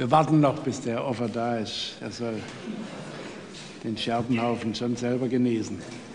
Wir warten noch, bis der Offer da ist. Er soll den Scherbenhaufen schon selber genießen.